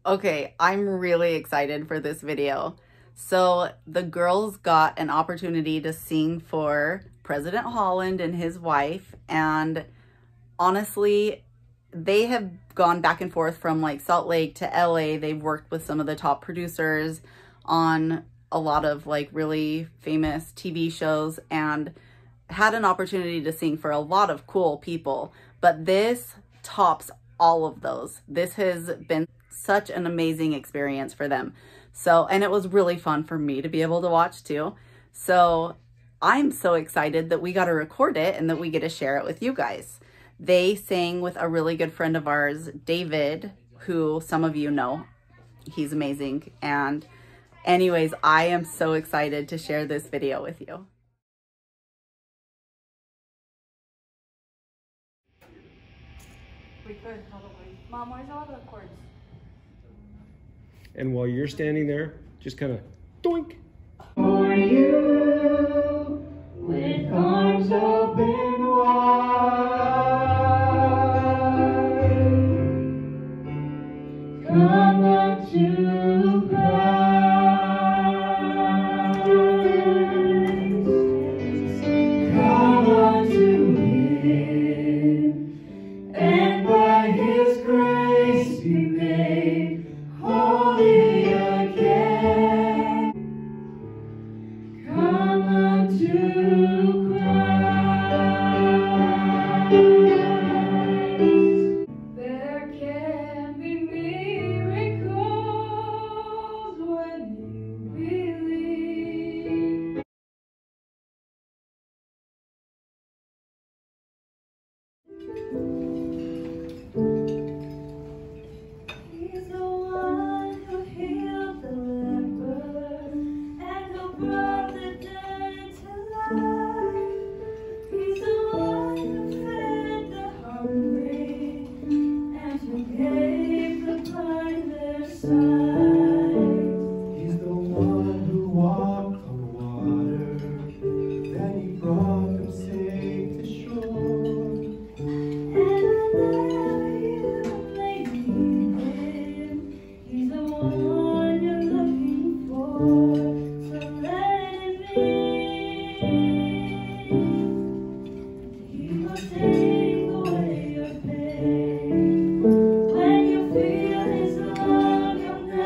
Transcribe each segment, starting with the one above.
Okay, I'm really excited for this video. So the girls got an opportunity to sing for President Holland and his wife, and honestly, they have gone back and forth from like Salt Lake to LA. They've worked with some of the top producers on a lot of like really famous TV shows and had an opportunity to sing for a lot of cool people, but this tops all of those. This has been such an amazing experience for them. So, and it was really fun for me to be able to watch too. So I'm so excited that we got to record it and that we get to share it with you guys. They sang with a really good friend of ours, David, who some of you know. He's amazing. And anyways, I am so excited to share this video with you. We could probably. Mom, where's all the chords? And while you're standing there, just kind of doink. For you, with arms open wide, come unto Christ, come unto Him, and by His grace be made holy again. Come unto Christ. There can be miracles when you believe. He's the one who healed the leper and who brought the dead to life. He's the one who fed the hungry and who gave the blind their sight. He's the one who walked on water, then He brought them safe to shore. And whenever you may need Him, He's the one you're looking for. So let it be. He will take away your pain. When you feel His love, you'll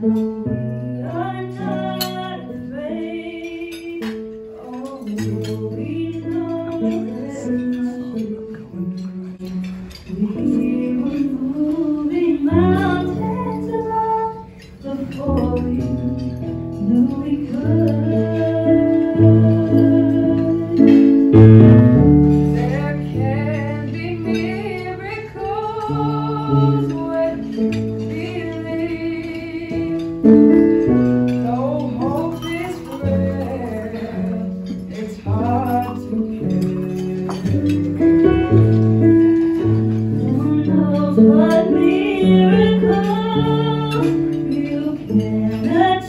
are not afraid. Oh, we know there's nothing. We were moving mountains along before we knew we could. There can be miracles when you believe. Though hope is frail, it's hard to what miracle you can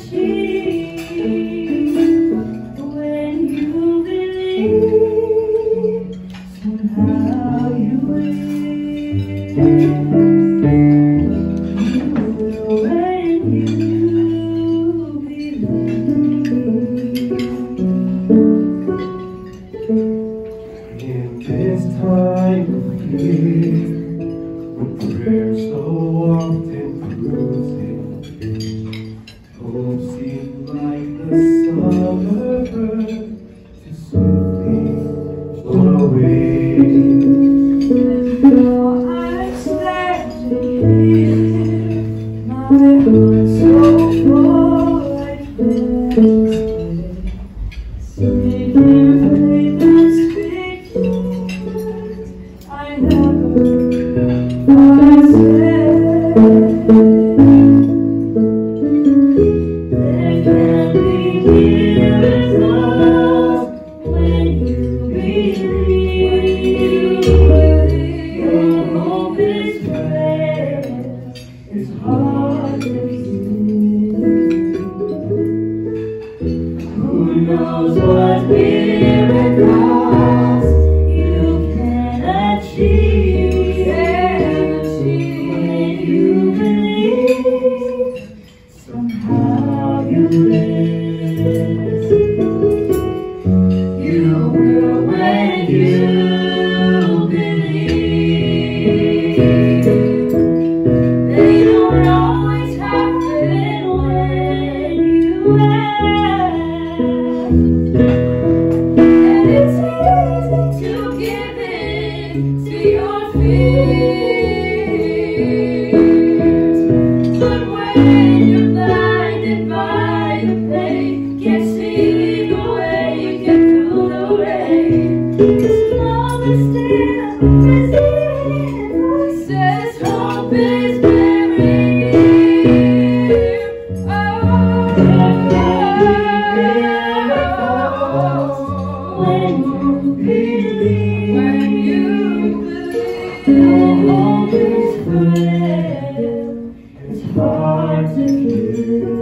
achieve when you believe. Somehow you will. When you believe. In this time of fear, when prayer so often proves it, hope seems like the summer bird to swiftly float away. And though I stand here, my heart so full like this, speaking faith and speaking words I never thought I'd say. There can be miracles when you believe. Your hope is frail, it's hard to see. Who knows what miracles you can achieve when you believe. Somehow you live. You will when you believe. They don't always happen when you ask. And it's easy to give in to your fears. But when you're blinded by the pain, can't see the way you get through the rain. This love is still ThisIt says hope is very near. Oh, when you believe, your hope is frail. It's hard to hear.